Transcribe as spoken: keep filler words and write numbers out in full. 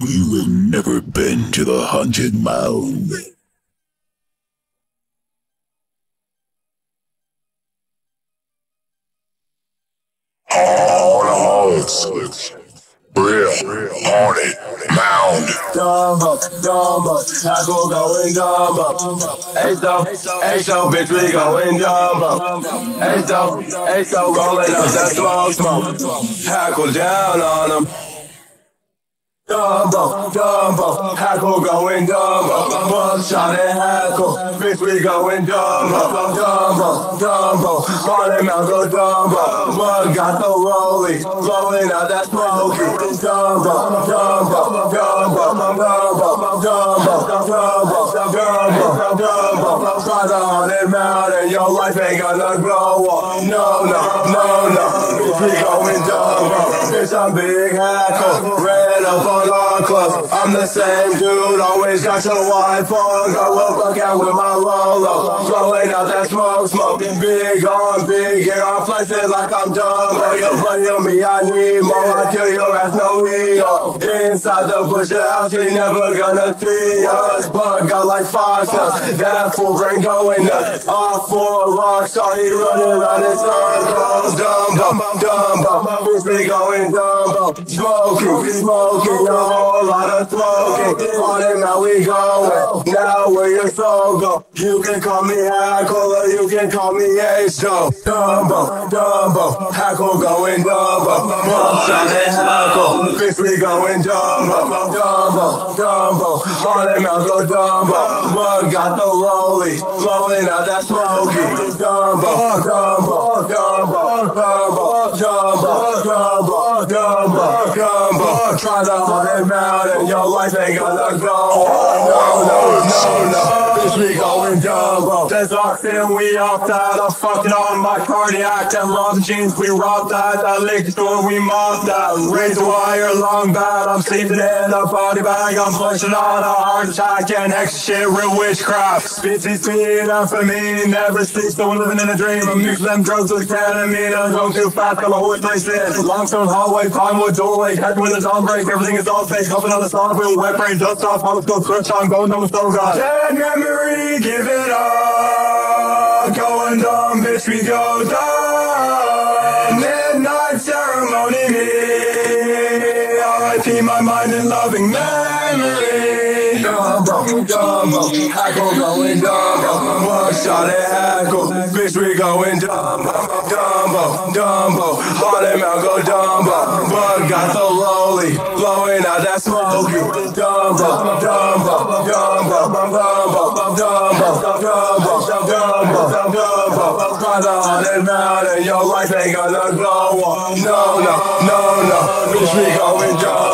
We will never bend to the haunted mound. All hearts, breath, haunted mound. Dumbo, Dumbo, Hackle going Dumbo. Ayce, Ayce, bitch, we going Dumbo. Ayce, Ayce, rolling up that smoke, smoke. Hackle down on them. Dumbo, Dumbo, Hackle going Dumbo. Buckshot and Hackle, bitch, we going Dumbo. Dumbo, Dumbo, running out go Dumbo. One got the rollie, blowing out that smoky. Dumbo, Dumbo, Dumbo, Dumbo, Dumbo, Dumbo, Dumbo, Dumbo. Try the haunted mountain, your life ain't gonna grow up. No, no, no, no, bitch, we going Dumbo. Bitch, I'm big Hackle, red up on our club. I'm the same dude, always got your wife on. Go up, fuck out with my Rolo, blowing out that smoke, smoking big on big. Yeah, I'm flexing like I'm dumb. Oh, you buddy on me, I need more. I kill your ass, no ego. Inside the bush house, you never gonna see us. But got like five sons, that full brain going nuts. Off for a rock, sorry, running around in circles. Dumbo, Dumbo, bitch, we going Dumbo. Smoking, smoking, a whole lot of smoking. On it, now we going. Now where your soul go? You can call me Hackle or you can call me Ayce. Dumbo, Dumbo, Hackle going Dumbo. Buckshot and Hackle, bitch, we going Dumbo. Dumbo, Dumbo, on it, now go Dumbo. One got the rollie, blowing out that smoky. Dumbo, Dumbo, Dumbo, Dumbo, Dumbo, Dumbo, Dumbo, Dumbo. Try the haunted mountain, your life ain't gonna go. No, no, no, no, bitch, we going Dumbo. There's oxen, we off that. I'm fucking on my cardiac. Them rob jeans, we robbed that. That liquor store, we mobbed that. Razor wire, long bat. I'm sleeping in a body bag. I'm pushing on a heart attack and extra shit, real witchcraft. Spitzy speed, amphetamine, never sleep, still living in a dream. I'm mixing them drugs with ketamine. I'm going too fast, got my whole place in. Longstone hallway, pinewood doorway, head when it's on break, everything is all fake. Hopping on the song, with wet brain, dust off, horoscope, search on, going on the stove god. Dead memory, give it up. Going dumb, bitch, we go dumb. Midnight ceremony, me. R I P my mind in loving memory. Dumbo, Dumbo, Hackle going Dumbo. Buckshot and Hackle, bitch, we going Dumbo. Dumbo, Dumbo, haunted mound go Dumbo. Bug got the rollie, blowing out that smoky. Dumbo, Dumbo, Dumbo, Dumbo, Dumbo, Dumbo, Dumbo, Dumbo. Try the haunted mountain, your life ain't gonna go on. No, no, no, no, bitch, we going Dumbo.